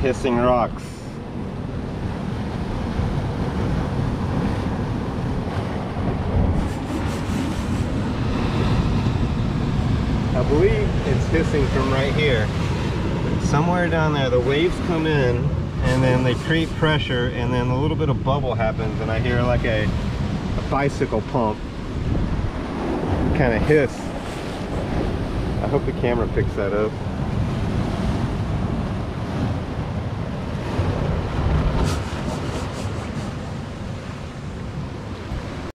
hissing rocks. I believe it's hissing from right here. Somewhere down there, the waves come in and then they create pressure, and then a little bit of bubble happens, and I hear like a bicycle pump kind of hiss. I hope the camera picks that up.